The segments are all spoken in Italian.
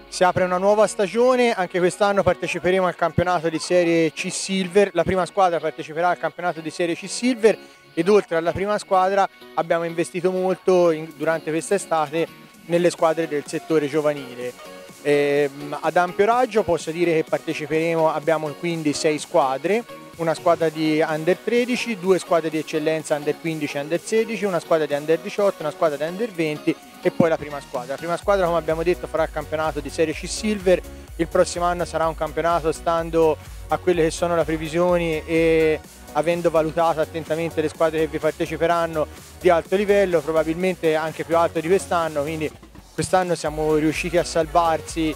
Si apre una nuova stagione, anche quest'anno parteciperemo al campionato di Serie C Silver, la prima squadra parteciperà al campionato di Serie C Silver ed oltre alla prima squadra abbiamo investito molto durante quest'estate nelle squadre del settore giovanile. Ad ampio raggio posso dire che parteciperemo, abbiamo quindi 6 squadre, una squadra di Under 13, 2 squadre di eccellenza Under 15 e Under 16, una squadra di Under 18, una squadra di Under 20 e poi la prima squadra. La prima squadra, come abbiamo detto, farà il campionato di Serie C Silver, il prossimo anno sarà un campionato stando a quelle che sono le previsioni e avendo valutato attentamente le squadre che vi parteciperanno di alto livello, probabilmente anche più alto di quest'anno, quindi quest'anno siamo riusciti a salvarsi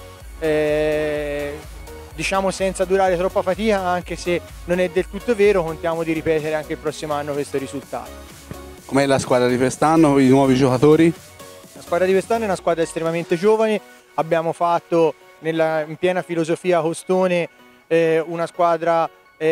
diciamo senza durare troppa fatica, anche se non è del tutto vero, contiamo di ripetere anche il prossimo anno questo risultato. Com'è la squadra di quest'anno, i nuovi giocatori? La squadra di quest'anno è una squadra estremamente giovane, abbiamo fatto in piena filosofia Costone una squadra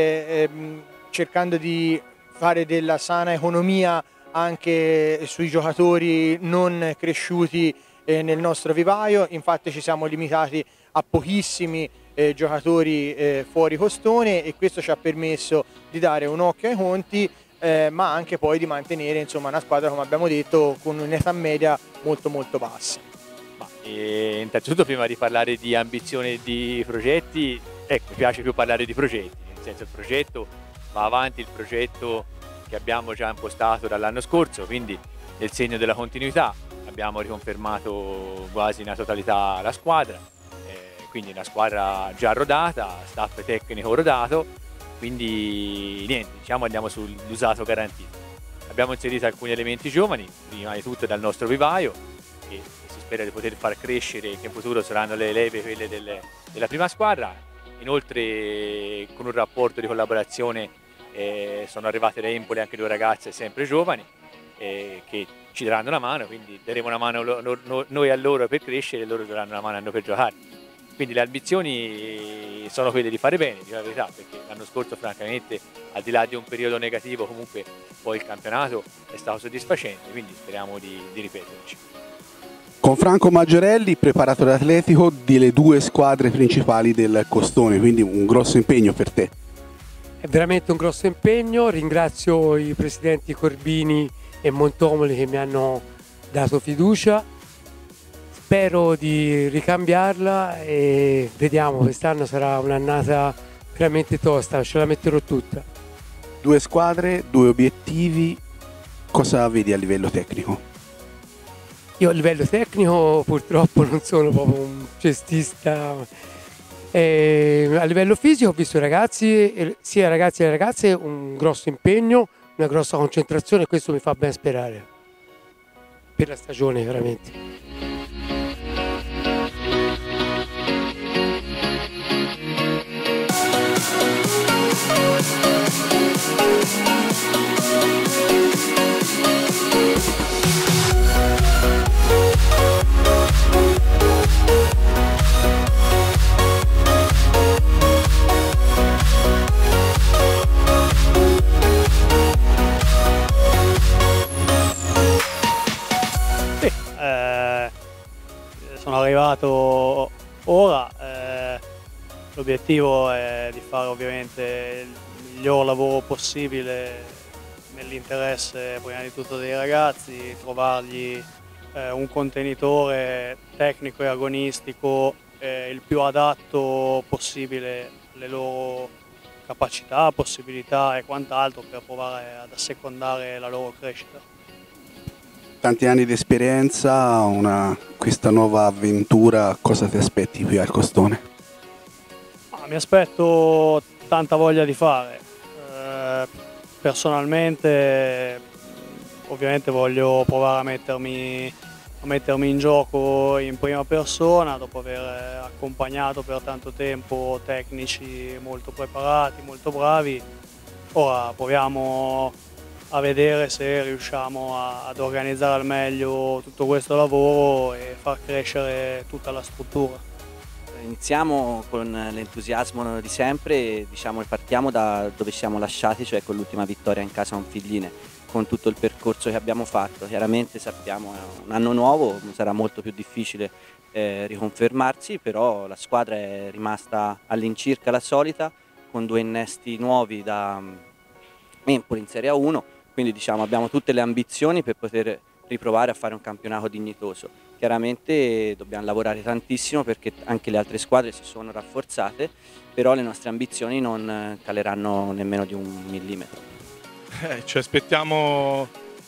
cercando di fare della sana economia anche sui giocatori non cresciuti nel nostro vivaio, infatti ci siamo limitati a pochissimi giocatori fuori Costone e questo ci ha permesso di dare un occhio ai conti, ma anche poi di mantenere insomma una squadra, come abbiamo detto, con un'età media molto bassa. Innanzitutto, prima di parlare di ambizione e di progetti, mi piace più parlare di progetti, nel senso il progetto va avanti, il progetto che abbiamo già impostato dall'anno scorso, quindi nel segno della continuità abbiamo riconfermato quasi in totalità la squadra, quindi una squadra già rodata, staff tecnico rodato, quindi niente, diciamo andiamo sull'usato garantito. Abbiamo inserito alcuni elementi giovani, prima di tutto dal nostro vivaio, che si spera di poter far crescere, che in futuro saranno le leve quelle della prima squadra. Inoltre con un rapporto di collaborazione sono arrivate da Empoli anche 2 ragazze sempre giovani che ci daranno una mano, quindi daremo una mano noi a loro per crescere e loro daranno una mano a noi per giocare. Quindi le ambizioni sono quelle di fare bene, di la verità, perché l'anno scorso francamente, al di là di un periodo negativo, comunque poi il campionato è stato soddisfacente, quindi speriamo di ripeterci. Con Franco Maggiorelli, preparatore atletico delle 2 squadre principali del Costone, quindi un grosso impegno per te. È veramente un grosso impegno, ringrazio i presidenti Corbini e Montomoli che mi hanno dato fiducia. Spero di ricambiarla e vediamo, quest'anno sarà un'annata veramente tosta, ce la metterò tutta. 2 squadre, 2 obiettivi, cosa vedi a livello tecnico? Io a livello tecnico purtroppo non sono proprio un cestista, a livello fisico ho visto ragazzi, sia ragazzi che ragazze, un grosso impegno, una grossa concentrazione e questo mi fa ben sperare per la stagione veramente. Sono arrivato ora, l'obiettivo è di fare ovviamente il miglior lavoro possibile nell'interesse prima di tutto dei ragazzi, trovargli un contenitore tecnico e agonistico il più adatto possibile alle loro capacità, possibilità e quant'altro per provare ad assecondare la loro crescita. Tanti anni di esperienza, questa nuova avventura, cosa ti aspetti qui al Costone? Mi aspetto tanta voglia di fare. Personalmente ovviamente voglio provare a mettermi in gioco in prima persona dopo aver accompagnato per tanto tempo tecnici molto preparati, molto bravi. Ora proviamo a vedere se riusciamo ad organizzare al meglio tutto questo lavoro e far crescere tutta la struttura. Iniziamo con l'entusiasmo di sempre e partiamo da dove ci siamo lasciati, cioè con l'ultima vittoria in casa a Monfigline. con tutto il percorso che abbiamo fatto. Chiaramente sappiamo, è un anno nuovo, sarà molto più difficile riconfermarsi, però la squadra è rimasta all'incirca la solita, con 2 innesti nuovi da Empoli in Serie A1, quindi diciamo abbiamo tutte le ambizioni per poter riprovare a fare un campionato dignitoso. Chiaramente dobbiamo lavorare tantissimo perché anche le altre squadre si sono rafforzate, però le nostre ambizioni non caleranno nemmeno di 1 millimetro. Ci aspettiamo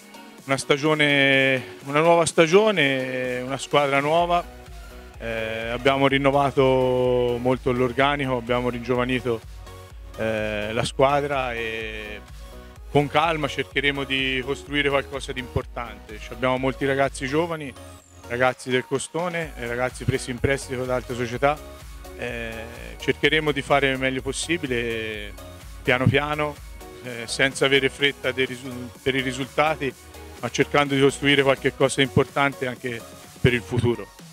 una nuova stagione, una squadra nuova. Abbiamo rinnovato molto l'organico, abbiamo ringiovanito la squadra e con calma cercheremo di costruire qualcosa di importante. Abbiamo molti ragazzi giovani, ragazzi del Costone, ragazzi presi in prestito da altre società. Cercheremo di fare il meglio possibile, piano piano, senza avere fretta per i risultati, ma cercando di costruire qualche cosa di importante anche per il futuro.